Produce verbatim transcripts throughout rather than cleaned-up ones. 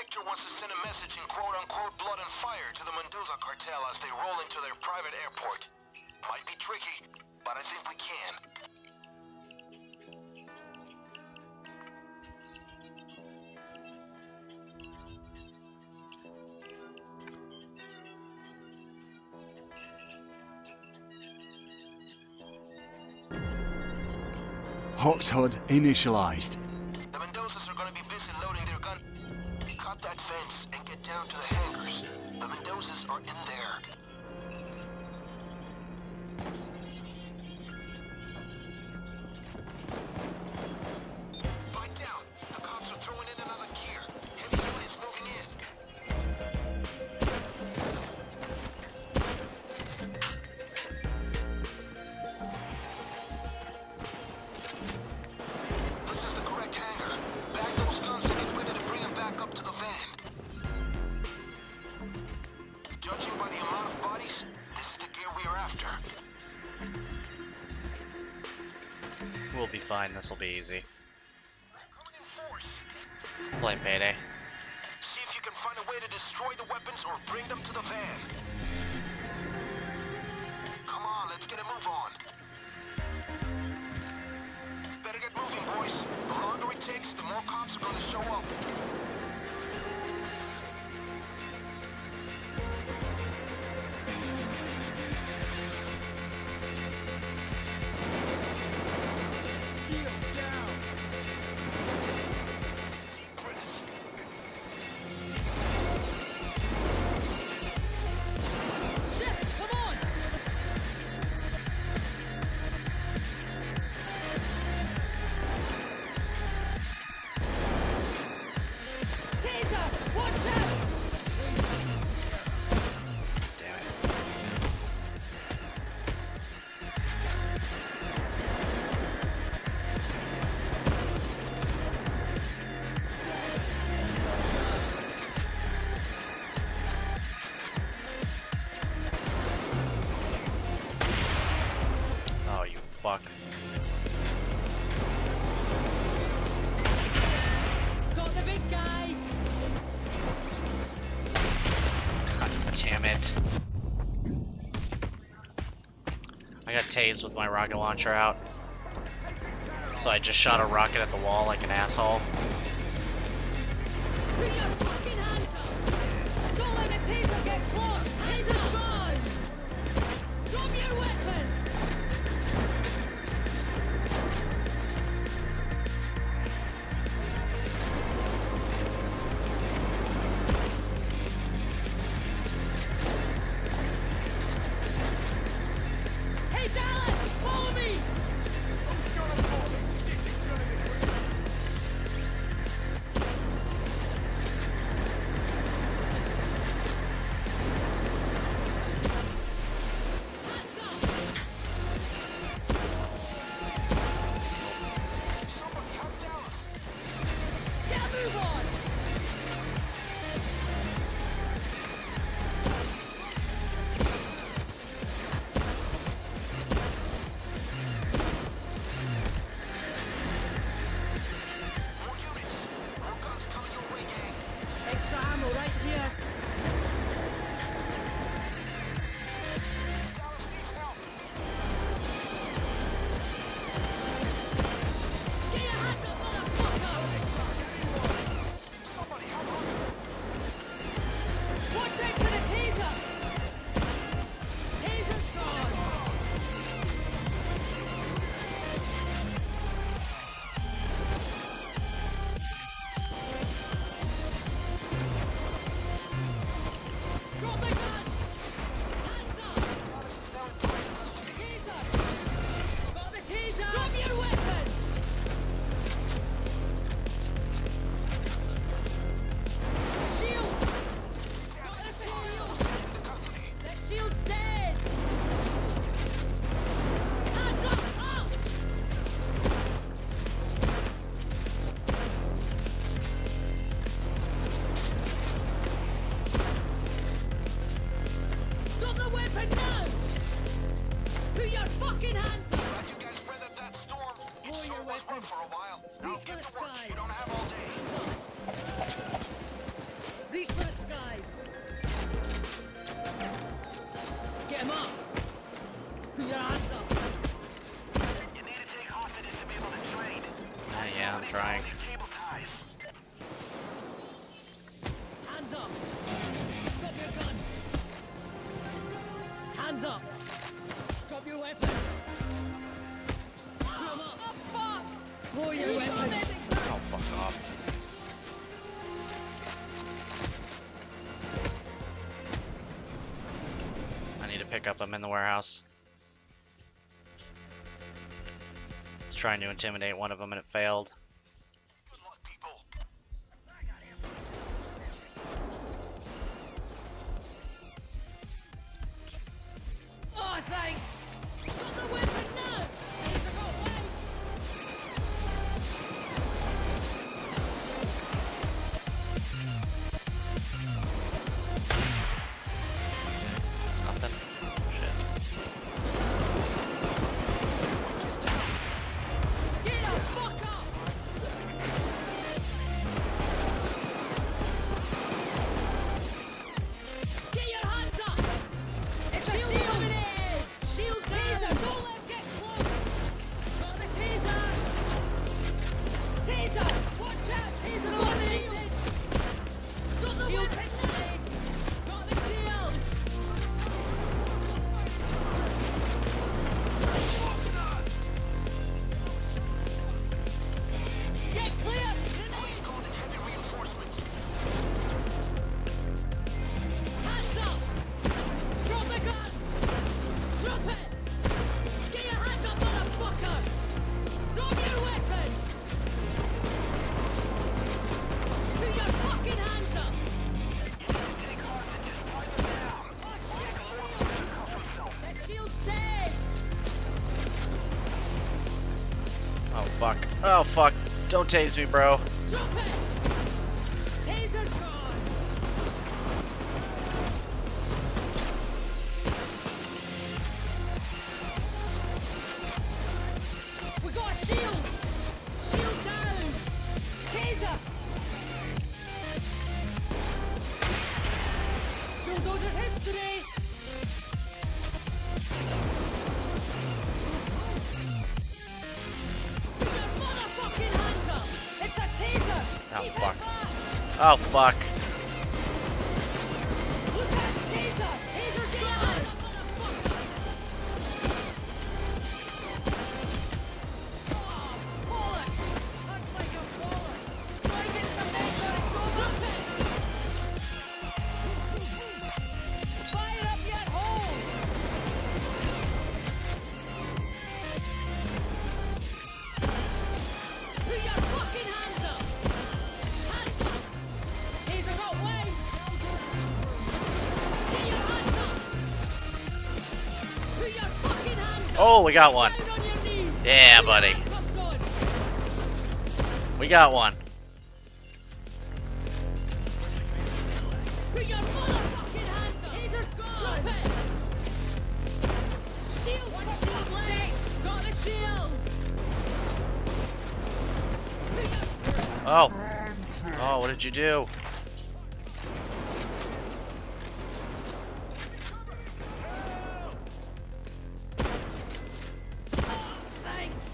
Victor wants to send a message in quote-unquote blood and fire to the Mendoza cartel as they roll into their private airport. Might be tricky, but I think we can. Hox H U D initialized. The Mendozas are gonna be busy loading their gun. Cut that fence and get down to the hangars. The Mendozas are in there. Bite down. The cops are throwing in another gear. Heavy units moving in. This is the correct hangar. Bag those guns and get ready to bring them back up to the van. Judging by the amount of bodies, this is the gear we are after. We'll be fine, this'll be easy. Coming in force. Play Payday. See if you can find a way to destroy the weapons or bring them to the van. Come on, let's get a move on. Better get moving, boys. The longer it takes, the more cops are going to show up. Deep breaths. Damn it. Oh, you fuck. Got the big guy! God damn it. I got tased with my rocket launcher out. So I just shot a rocket at the wall like an asshole. Bring your fucking hands up! Don't let the taser get close! Taser's gone! Drop your weapon! Hey Dallas! Follow me! pick up them in the warehouse. Was trying to intimidate one of them and it failed. Good luck, people. Oh, thanks! Got the weapon now! I got way! Nothing. Shit. Get the fuck up! Get your hands up! It's a shield! Grenade! Shield taser! Don't let him get close! Got the taser! Taser! Watch out! Taser eliminated! Got the shield grenade! Got the shield! Get clear! Police called in heavy reinforcements. Hands up! Drop the gun! Drop it! Get your hands up, motherfucker! Drop your weapon! Put your fucking hands up! Oh shit! The shield's dead! Oh fuck. Oh fuck. Don't tase me, bro. Drop it! Taser's gone! We got a shield! Shield down! Taser! Bulldozer's history! Put your motherfucking hands up! It's a taser! Oh, Keep fuck. it back! Oh fuck. Look at the taser! Taser's gone! Oh, bollocks! Looks like a bollocks! Try and get some extra and go up it! Fire up your hole! Put your fucking hands up! Hands up! Taser got way! Get your hands up! Put your fucking hands up! Oh, we got one. Down on your knees! Yeah, buddy. Handcuffs on! We got one. Put your motherfucking hands up! Taser's gone! Drop it! Shield! One shield left! Got the shield! Put your... Oh. Oh, what did you do? Thanks!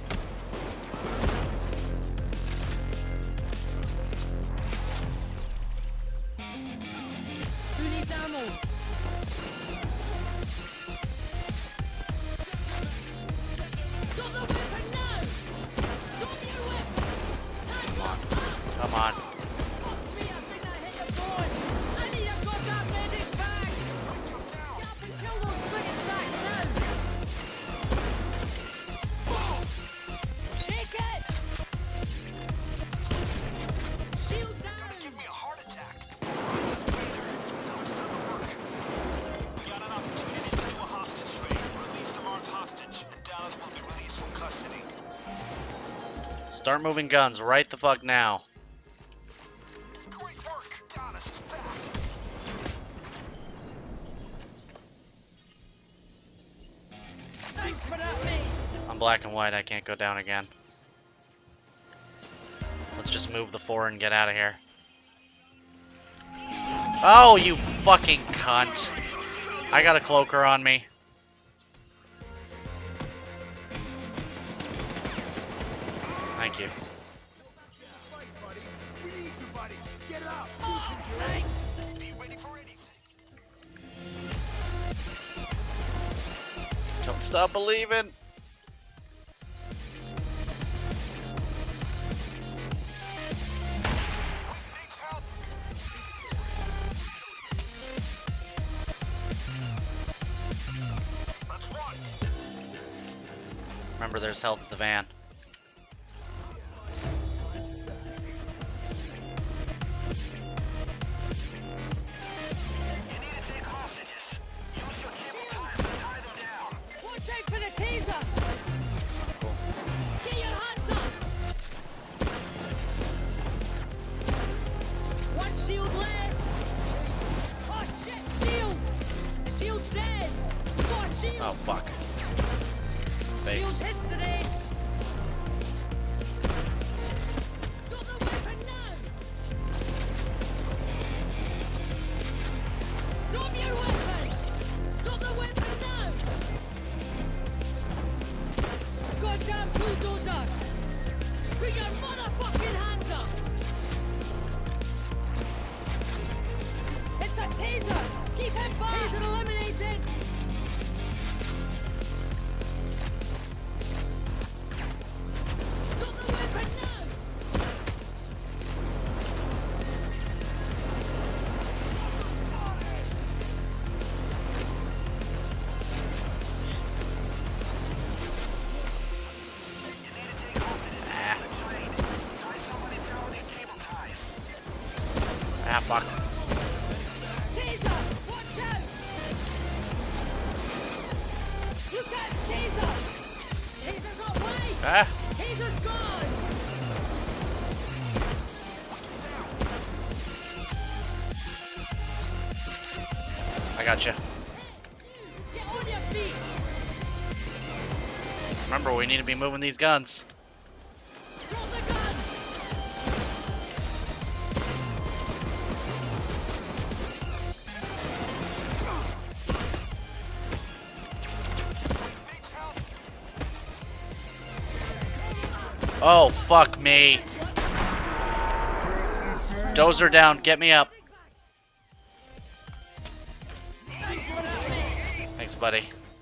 Who needs ammo? Drop the weapon now! Drop your weapon! Hands up! Up! Come on. Fuck me, I think I hit the board! I need a goddamn medic bag! Get up and kill those friggin' sacks now! Take it! Shield down! Give me a heart attack. Let's breather. Now it's time to work. We got an opportunity to do a hostage trade. Release the marked hostage, and Dallas will be released from custody. Start moving guns right the fuck now. Great work. Dallas is back. Thanks for that, mate! I'm black and white. I can't go down again. Let's just move the four and get out of here. Oh, you fucking cunt. I got a cloaker on me. Thank you. Oh, thanks! Be ready for anything. Don't stop believing. Needs help. Remember, there's health at the van. You need to take hostages. Use your cable ties to tie them down. Watch out for the taser! Get your hands up! One shield left! Oh shit, shield! The shield's dead! Got a shield! Oh, fuck. Shield Face. history! Drop the weapon now! Drop your weapon! Drop the weapon now! Goddamn bulldozer! Put your motherfucking hands up! It's a taser! Keep him back! Taser eliminated! Drop the weapon now! Ah. Tie somebody down with your cable ties. Ah, fuck. Taser! Watch out! Look out! Taser! Taser's not right! Ah. Taser's gone! I got you. Get on your feet! Remember, we need to be moving these guns. Drop the gun! Oh, fuck me. Dozer down. Get me up. Thanks, buddy.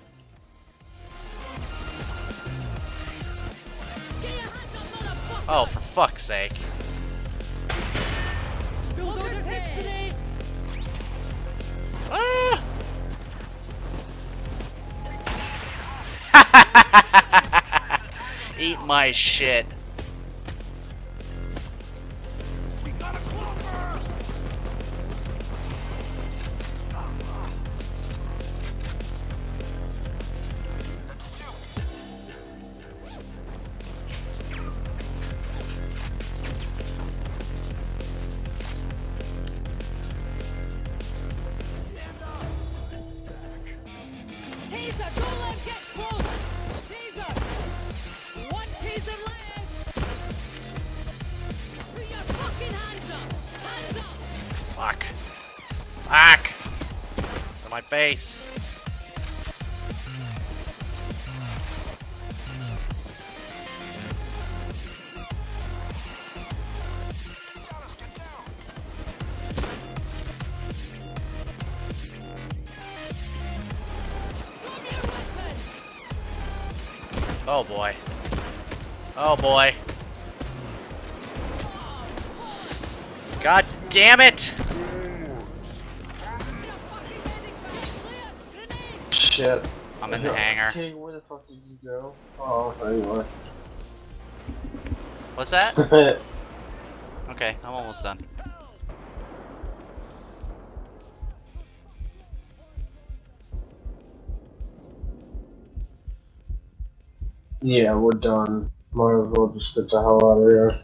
Get your hands up, motherfucker! Oh, for fuck's sake. Bulldozer's history! Ah! Eat my shit. Taser, don't let him get close! Taser! One taser left! Put your fucking hands up! Hands up! Fuck. Fuck. To my face. Dallas, get down. Drop your weapon! Oh boy. Oh boy. God damn it! Get a fucking medic back! Clear! Grenade! Shit. I'm in the hangar. Hey, where the fuck did you go? Oh, there you are. What's that? Okay, I'm almost done. Yeah, we're done. Might as well just get the hell out of here.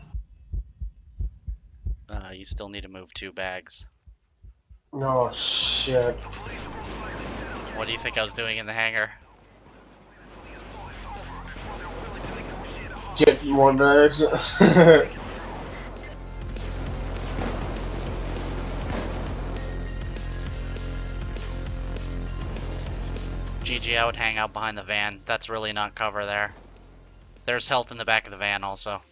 Uh, you still need to move two bags. Oh, shit. What do you think I was doing in the hangar? Get more bags. G G, I would hang out behind the van. That's really not cover there. There's health in the back of the van also.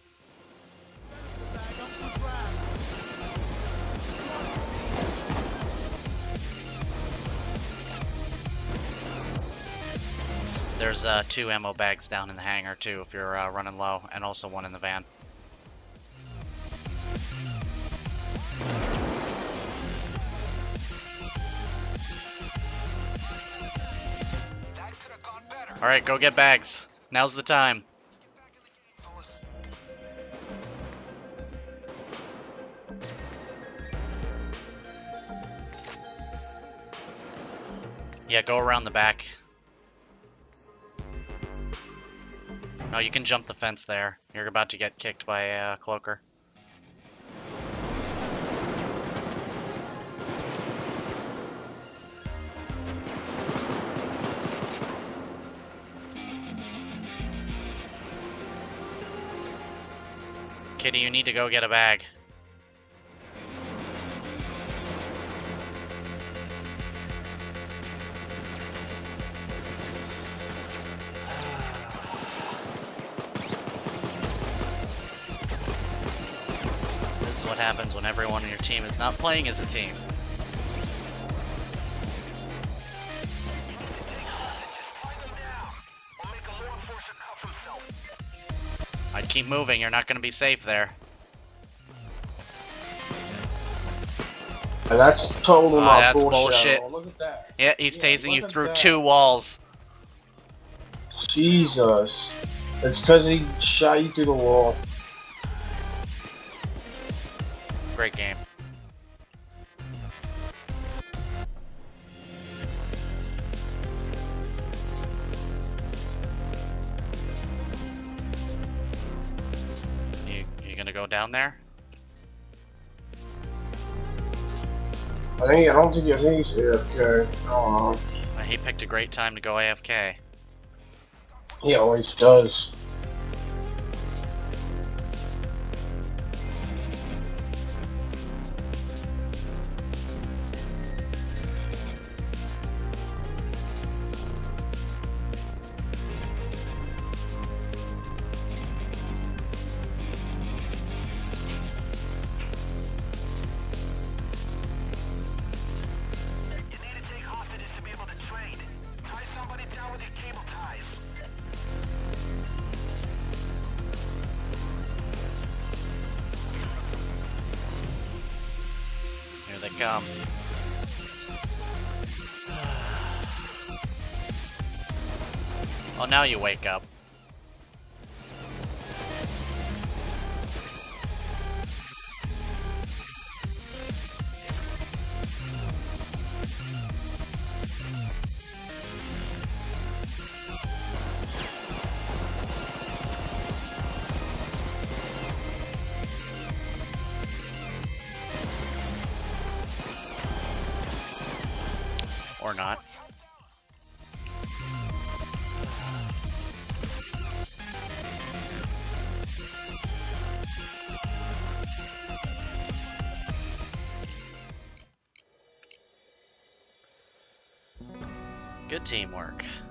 There's uh, two ammo bags down in the hangar too if you're uh, running low, and also one in the van. That could have gone better. Alright, go get bags. Now's the time. Fellas. Yeah, go around the back. No, you can jump the fence there. You're about to get kicked by a uh, cloaker. Kitty, you need to go get a bag. This is what happens when everyone on your team is not playing as a team. I'd keep moving, you're not gonna be safe there. And that's total Oh, not that's bullshit. bullshit. Oh, look at that. Yeah, he's Yeah, tasing look you at through that. two walls. Jesus. It's because he shot you through the wall. Great game. You, you gonna go down there? I think I don't think I think he's A F K. I don't know. Uh, He picked a great time to go A F K. He always does. You need to take hostages to be able to trade. Tie somebody down with your cable ties. Here they come. Oh, now you wake up. Or not. Good teamwork.